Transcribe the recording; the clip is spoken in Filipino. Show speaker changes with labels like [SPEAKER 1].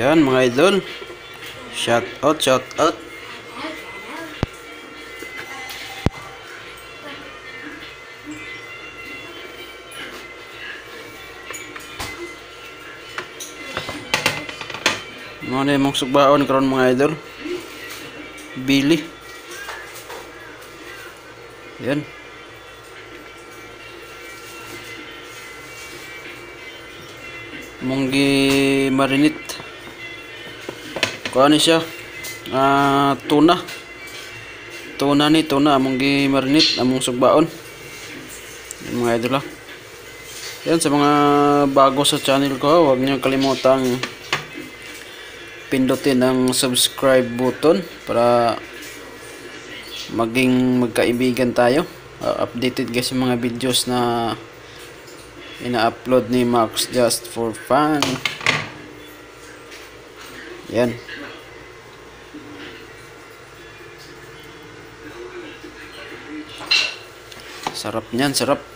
[SPEAKER 1] Yan mga idol. Shout out, shout out. Mga na yung sugbaon karon mga idol. Bili. Yan. Munggi marinade. Kuha ni siya. Tuna. Tuna munggi marinade among sugbaon. Yan mga idol. Yan sa mga bago sa channel ko, huwag niyo kalimutang pindutin ang subscribe button para maging magkaibigan tayo. Updated guys yung mga videos na ina-upload ni Max just for fun. Yan. Sarap niyan, sarap.